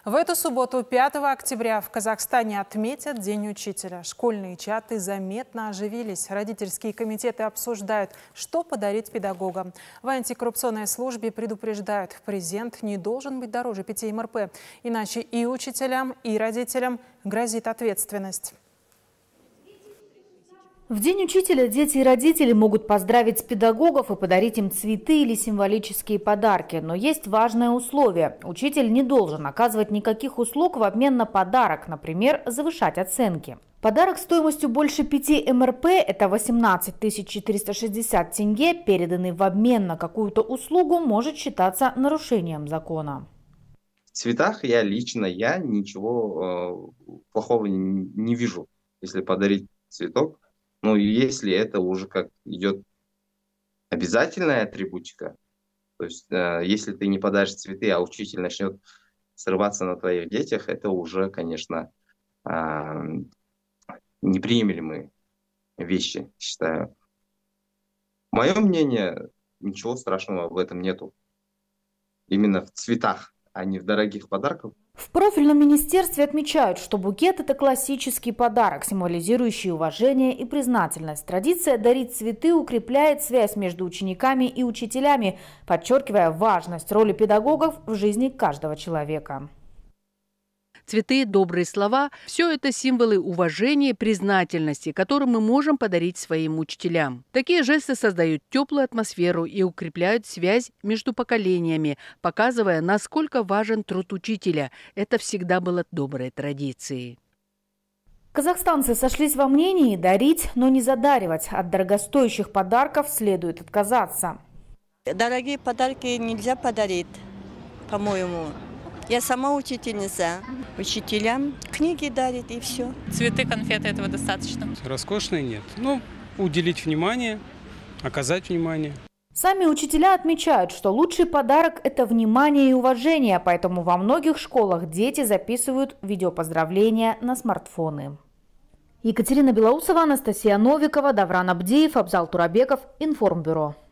В эту субботу, 5 октября, в Казахстане отметят День учителя. Школьные чаты заметно оживились. Родительские комитеты обсуждают, что подарить педагогам. В антикоррупционной службе предупреждают, презент не должен быть дороже 5 МРП. Иначе и учителям, и родителям грозит ответственность. В День учителя дети и родители могут поздравить педагогов и подарить им цветы или символические подарки. Но есть важное условие. Учитель не должен оказывать никаких услуг в обмен на подарок, например, завышать оценки. Подарок стоимостью больше 5 МРП, это 18 460 тенге, переданный в обмен на какую-то услугу, может считаться нарушением закона. В цветах я ничего плохого не вижу, если подарить цветок. Ну, если это уже как идет обязательная атрибутика, то есть если ты не подаришь цветы, а учитель начнет срываться на твоих детях, это уже, конечно, неприемлемые вещи, считаю. Мое мнение, ничего страшного в этом нету. Именно в цветах, а не в дорогих подарках. В профильном министерстве отмечают, что букет – это классический подарок, символизирующий уважение и признательность. Традиция дарить цветы укрепляет связь между учениками и учителями, подчеркивая важность роли педагогов в жизни каждого человека. Цветы, добрые слова – все это символы уважения и признательности, которые мы можем подарить своим учителям. Такие жесты создают теплую атмосферу и укрепляют связь между поколениями, показывая, насколько важен труд учителя. Это всегда было доброй традицией. Казахстанцы сошлись во мнении дарить, но не задаривать. От дорогостоящих подарков следует отказаться. Дорогие подарки нельзя подарить, по-моему. Я сама учительница. Учителям книги дарит и все. Цветы, конфеты этого достаточно. Роскошные нет. Ну, уделить внимание, оказать внимание. Сами учителя отмечают, что лучший подарок – это внимание и уважение, поэтому во многих школах дети записывают видеопоздравления на смартфоны. Екатерина Белоусова, Анастасия Новикова, Давран Абдиев, Абзал Турабеков, Информбюро.